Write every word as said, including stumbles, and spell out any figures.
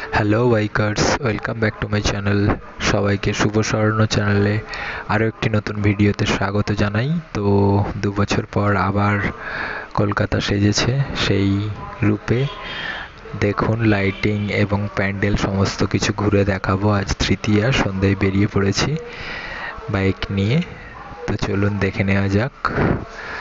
Hello bikers, welcome back to my channel. সবাইকে শুভ স্বর্ণ চ্যানেলে আরও একটি নতুন ভিডিওতে স্বাগত জানাই। তো দু বছর পর আবার কলকাতা সেজেছে সেই রূপে। দেখুন, লাইটিং এবং প্যান্ডেল সমস্ত কিছু ঘুরে দেখাবো। আজ তৃতীয়া, সন্ধ্যায় বেরিয়ে পড়েছি বাইক নিয়ে। তো চলুন দেখে নেওয়া যাক।